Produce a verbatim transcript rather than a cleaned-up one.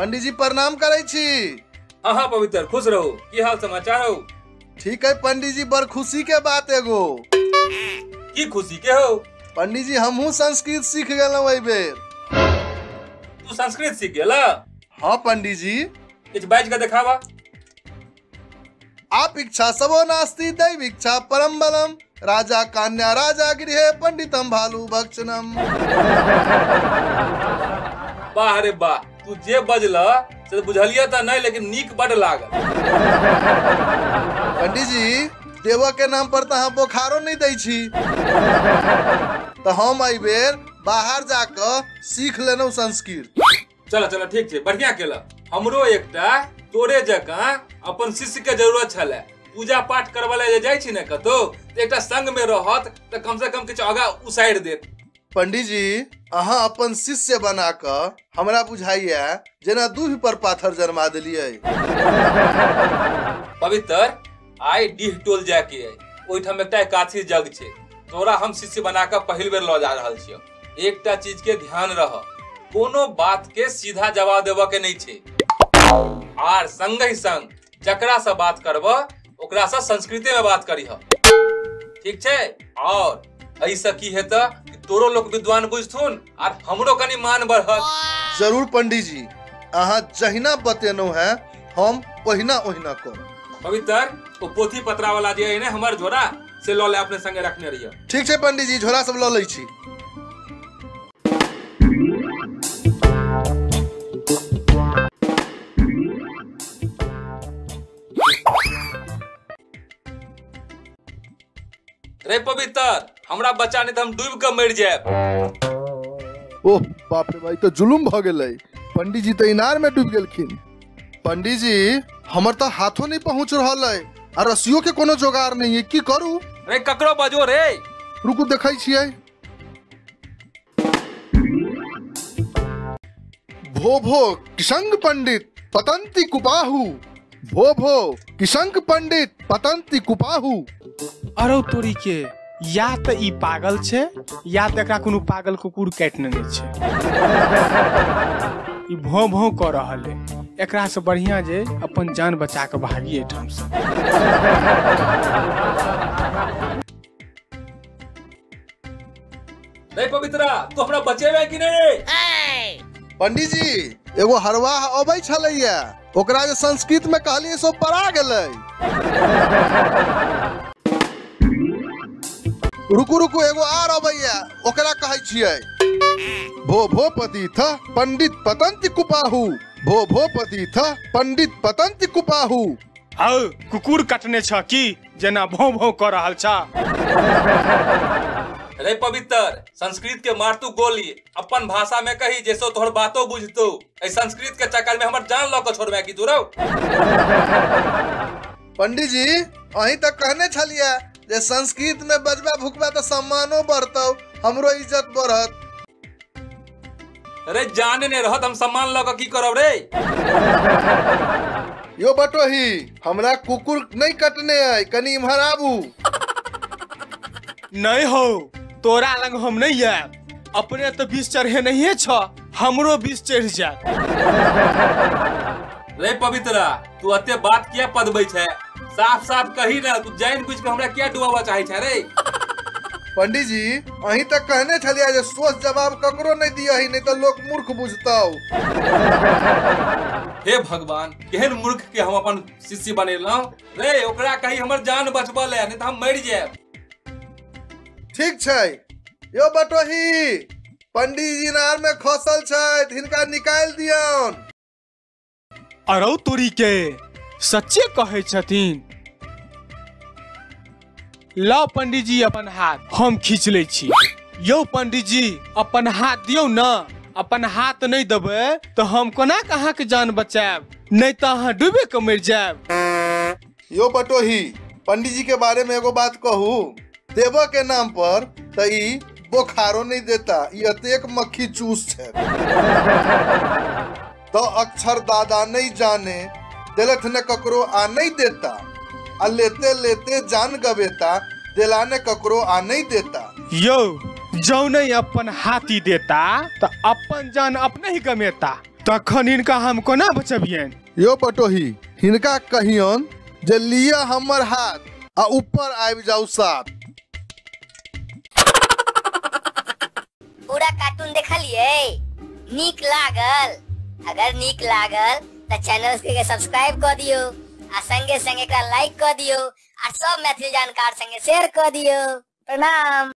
पंडित जी प्रणाम करे छी। हाँ हाँ पवित्र, खुश रहो। की हाल समाचार हो? ठीक है पंडित जी, बड़ खुशी के बात एगो। की खुशी के हो? पंडित जी हमहू संस्कृत सीख गए एहि बेर। तू संस्कृत सीख गेला? हाँ पंडित जी। कुछ बाज के दिखावा। आप इच्छा सबो नास्ति दैव इच्छा परम बलम, राजा कन्या राजा गृहे पंडितम भालू भक्षणम। वाह रे वाह, तू जे बजला से बुझलिया त नहीं, लेकिन नीक बड़ लागल। पंडित जी देवा के नाम पर तो बोखारो नहीं दै छी, तो हम एहि बेर बाहर जाकर सीख लेनौ संस्कृत। चलो चलो ठीक है, बढ़िया केला। हमरो एकटा तोरे जका अपन शिष्य के जरूरत छले। पूजा पाठ करवाले जे जाय छी ने कतो, तो एकटा संग में रहत तो कम से कम किछ आगा उसाइड देत। पंडित जी अहाँ अपन शिष्य बना कर हमरा बुझाइया जेना दूध पर पाथर जन्मा देलिए। पवित्र आई डीह टोल जाके ओइठाम एकटा एकादशी जग छे, तोरा हम शिष्य बना कर पहिल बेर ल जा रहल छियो। एकटा चीज के ध्यान रह, कोनो बात के सीधा जवाब देबा के नहीं छे, आर संग ही संग जकरा से बात करब ओकरा से संस्कृते में बात करीह, ठीक छे? और ऐसा की हेता कि तोरो लोग विद्वान बुझथुन और हमरो कनी मान बढ़त। जरूर पंडित जी, अहाँ जहिना बतेनो है हम ओहिना ओहिना करब। पवित्र वो पोथी पत्रा वाला जे है ने हमर झोरा से ल ले, अपने संगे रखने रहियो। ठीक है पंडित जी, झोरा सब ल लै छी। रे पवित्र, हमरा बच्चा ने तो हम डूब के मर जाए। ओह बाप रे भाई, तो जुलुम भ गेलै। पंडित जी तो इनार में डूब गेलखिन। पंडित जी हमर तो हाथों नहीं पहुंच रहल है, और रस्सियों के कोनो जोगाड़ नहीं है, की करू? रे ककरो बजो रे। रुकू देखै छियै। भो भो किशंग पंडित पतंती कुपाहु, भो भो किशंग पंडित पतंती कुपाहु। अरे तोरी के, या तो ई पागल छे या तो एकरा कोनो पागल कुकुर काट लेने छे। ई भौं भौं कर रहल है, एकरा से बढ़िया जे अपन जान बचा के भागिए ठाम से। रे पवित्रा, तू हमरा बचेबे कि नहीं? पंडित जी एगो हरवाह अबै छलैया, ओकरा जे संस्कृत में कहलिए सो परा गेलै। रुकू रुकू एगो आर अबैया, ओकरा कहै छियै। भो भो पतिथ पंडित पतंती कुपाहु, भो भो पतिथ पंडित पतंती कुपाहु। हाउ कुकुर कटने छ की जेना भौं भौं कर रहल छ? रे पवित्र, संस्कृत के मारतू गोली अपन भाषा में कही जैसो तोहर बातो बुझतो। ए संस्कृत के चक्कर में हमर जान ल के छोड़बे की दूरौ? पंडित जी अहीं तक कहने छलिया जे संस्कृत में बजबा भुकबा तो सम्मानो बढ़तौ, हमरो इज्जत बढ़त। अरे जाने ने रहत हम सम्मान ल के की करब रे? यो बटोही हमरा कुकुर नहीं कटने है, कनी इम्हर आबू। नहीं हो, तोरा लग हम नहीं है, अपने तो बीस चढ़े नहीं छ, हमरो बीस चढ़ जाए। रे पवित्रा, तू अते बात किया पदबै छै? साफ साफ कही ना, तू जान बुझ के हमरा क्या डुबावा चाहे छै रे? पंडित जी अहीं तक कहने छलिया जे सोच जवाब ककरो नहीं दिया ही, नहीं तो लोग मूर्ख बुझतौ। हे भगवान, केहन मूर्ख के हम अपन शिष्य बनेलौ रे? ओकरा कही हमर जान बचबा ले, नहीं तो हम मर जाएब। ठीक छै यो बटोही, पंडित जी नार में खसल छै, हिनका निकाल दियौन। अरौ तोरी के, सच्चे कहे छथिन। लो पंडित जी अपन हाथ, हम खींच ले छी। यो पंडित जी अपन हाथ दियो ना, अपन हाथ नहीं देबे तो हम कोना कहाँ के जान बचाएब, नहीं तो अहाँ डूबे के मर जाएब। यो बटोही, पंडित जी के बारे में एगो बात कहू, देवा के नाम पर तो ई बोखारो नहीं देता, ई अतेक मक्खी चूस छै। तो अक्षर दादा नहीं जाने, दिलथ ने ककरो आ नहीं देता, आ लेते लेते जान गवेता, दिलाने ककरो आ नहीं देता। यो जो नहीं अपन हाथी देता तो अपन जान अपने ही गमेता, तखन इनका हम कोना बचबियन? यो पटोही, हिनका कहियन जे लिया हमर हाथ आ ऊपर आबि जाऊ साथ। पूरा कार्टून देखलिए? नीक लागल? अगर नीक लागल तो चैनल के सब्सक्राइब कर दियो आ संगे संगे एकरा लाइक कर दियो आ सब मैथिली जानकार संगे शेयर कर दियो। प्रणाम।